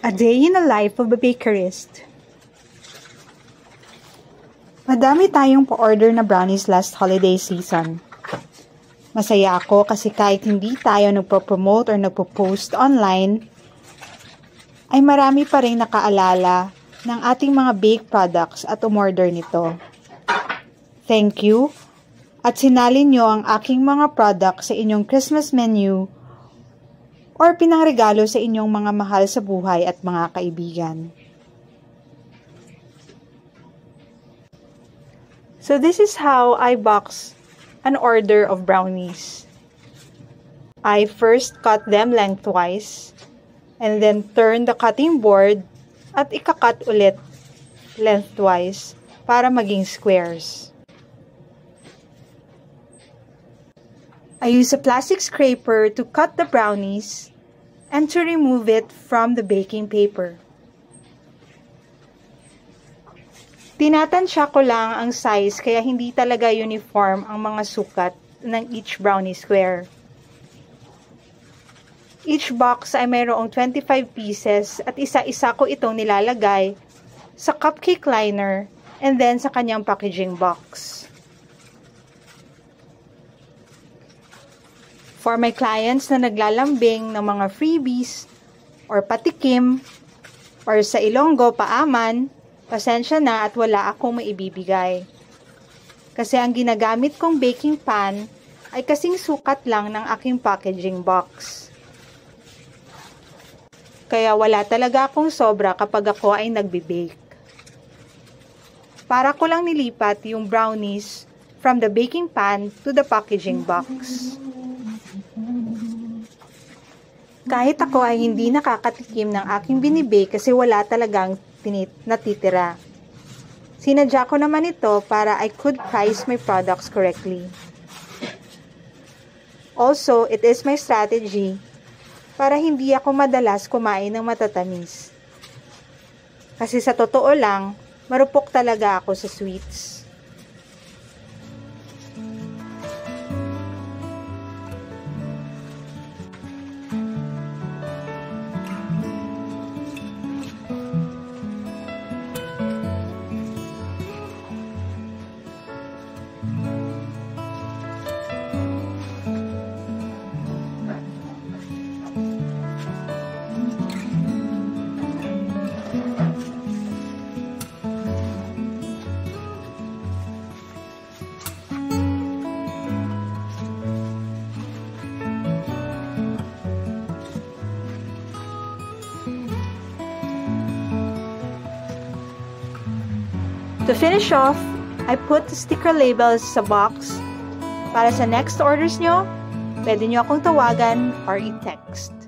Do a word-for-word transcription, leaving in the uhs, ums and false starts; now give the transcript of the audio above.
A day in the life of a bakerist. Madami tayong pa-order na brownies last holiday season. Masaya ako kasi kahit hindi tayo nagpo-promote or nagpo-post online, ay marami pa rin nakaalala ng ating mga bake products at umorder nito. Thank you at sinalin nyo ang aking mga products sa inyong Christmas menu or pinangregalo sa inyong mga mahal sa buhay at mga kaibigan. So this is how I box an order of brownies. I first cut them lengthwise and then turn the cutting board at ikakat ulit lengthwise para maging squares. I use a plastic scraper to cut the brownies and to remove it from the baking paper. Tinatansya ko lang ang size kaya hindi talaga uniform ang mga sukat ng each brownie square. Each box ay mayroong twenty-five pieces at isa-isa ko itong nilalagay sa cupcake liner and then sa kanyang packaging box. For my clients na naglalambing ng mga freebies or patikim or sa Ilonggo paaman, pasensya na at wala akong maibibigay. Kasi ang ginagamit kong baking pan ay kasing sukat lang ng aking packaging box. Kaya wala talaga akong sobra kapag ako ay nagbe-bake. Para ko lang nilipat yung brownies from the baking pan to the packaging box. Kahit ako ay hindi nakakatikim ng aking binibake kasi wala talagang natitira. Sinadya ko naman ito para I could price my products correctly. Also, it is my strategy para hindi ako madalas kumain ng matatamis. Kasi sa totoo lang, marupok talaga ako sa sweets. To finish off, I put the sticker labels sa box. Para sa next orders nyo, pwede nyo akong tawagan or i-text.